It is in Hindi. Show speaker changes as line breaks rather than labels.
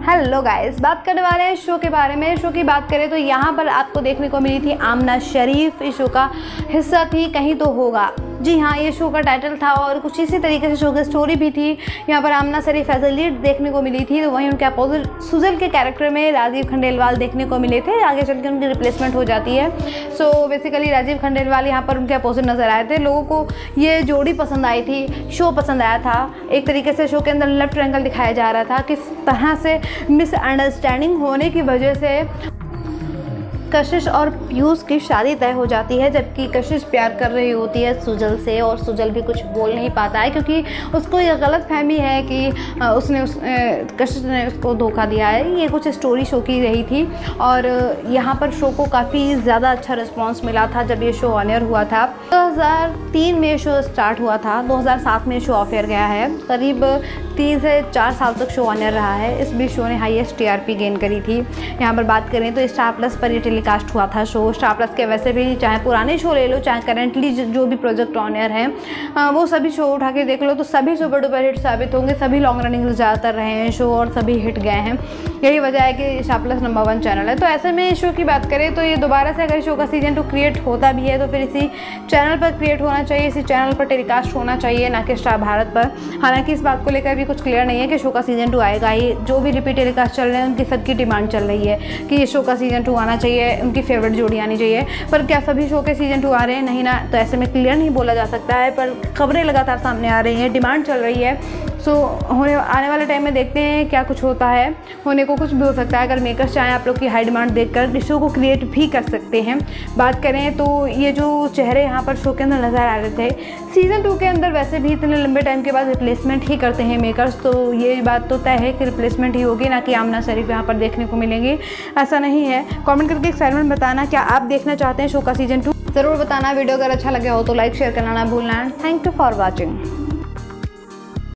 हेलो गाइस, बात करने वाले हैं शो के बारे में। शो की बात करें तो यहाँ पर आपको देखने को मिली थी आमना शरीफ, इस शो का हिस्सा थी कहीं तो होगा। जी हाँ, ये शो का टाइटल था और कुछ इसी तरीके से शो की स्टोरी भी थी। यहाँ पर Aamna Sharif as a lead देखने को मिली थी, तो वहीं उनके अपोजिट सुजल के कैरेक्टर में राजीव खंडेलवाल देखने को मिले थे। आगे चल के उनकी रिप्लेसमेंट हो जाती है। सो बेसिकली राजीव खंडेलवाल यहाँ पर उनके अपोजिट नजर आए थे। लोगों को ये जोड़ी पसंद आई थी, शो पसंद आया था। एक तरीके से शो के अंदर लव ट्रायंगल दिखाया जा रहा था, किस तरह से मिसअंडरस्टैंडिंग होने की वजह से कशिश और पीयूष की शादी तय हो जाती है, जबकि कशिश प्यार कर रही होती है सुजल से और सुजल भी कुछ बोल नहीं पाता है क्योंकि उसको ये गलतफहमी है कि कशिश ने उसको धोखा दिया है। ये कुछ स्टोरी शो की रही थी और यहाँ पर शो को काफ़ी ज़्यादा अच्छा रिस्पांस मिला था जब ये शो ऑन एयर हुआ था। 2003 में शो स्टार्ट हुआ था, 2007 में शो ऑफ एयर गया है। करीब 3 से 4 साल तक शो ऑन एयर रहा है। इस बीच शो ने हाईएस्ट टीआरपी गेन करी थी। यहाँ पर बात करें तो स्टार प्लस पर ये टेलीकास्ट हुआ था शो। स्टार प्लस के वैसे भी चाहे पुराने शो ले लो, चाहे करेंटली जो भी प्रोजेक्ट ऑन एयर हैं, वो सभी शो उठा के देख लो तो सभी सुपर डुपर हिट साबित होंगे। सभी लॉन्ग रनिंग ज़्यादातर रहे हैं शो और सभी हिट गए हैं। यही वजह है कि स्टार प्लस नंबर 1 चैनल है। तो ऐसे में इस शो की बात करें तो ये दोबारा से अगर शो का सीजन 2 क्रिएट होता भी है तो फिर इसी चैनल पर क्रिएट होना चाहिए, इसी चैनल पर टेलीकास्ट होना चाहिए, ना कि स्टार भारत पर। हालांकि इस बात को लेकर भी कुछ क्लियर नहीं है कि शो का सीजन 2 आएगा। ये जो भी रिपीट टेलीकास्ट चल रहे हैं उनकी सबकी डिमांड चल रही है कि ये शो का सीजन 2 आना चाहिए, उनकी फेवरेट जोड़ी आनी चाहिए। पर क्या सभी शो के सीजन 2 आ रहे हैं? नहीं ना, तो ऐसे में क्लियर नहीं बोला जा सकता है। पर खबरें लगातार सामने आ रही हैं, डिमांड चल रही है। सो आने वाले टाइम में देखते हैं क्या कुछ होता है। होने को कुछ भी हो सकता है। अगर मेकर्स चाहें आप लोग की हाई डिमांड देखकर इस शो को क्रिएट भी कर सकते हैं। बात करें तो ये जो चेहरे यहाँ पर शो के अंदर नज़र आ रहे थे, सीज़न 2 के अंदर वैसे भी इतने लंबे टाइम के बाद रिप्लेसमेंट ही करते हैं मेकर्स, तो ये बात तो तय है कि रिप्लेसमेंट ही होगी, ना कि आमना शरीफ यहाँ पर देखने को मिलेंगे। ऐसा नहीं है। कमेंट करके एक्साइटमेंट बताना, क्या आप देखना चाहते हैं शो का सीजन 2? ज़रूर बताना। वीडियो अगर अच्छा लगे हो तो लाइक शेयर करना ना भूलना। Thank you for watching.